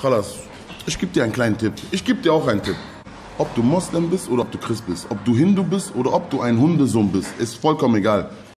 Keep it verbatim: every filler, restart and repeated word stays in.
Khalas, ich gebe dir einen kleinen Tipp. Ich gebe dir auch einen Tipp. Ob du Moslem bist oder ob du Christ bist, ob du Hindu bist oder ob du ein Hundesohn bist, ist vollkommen egal.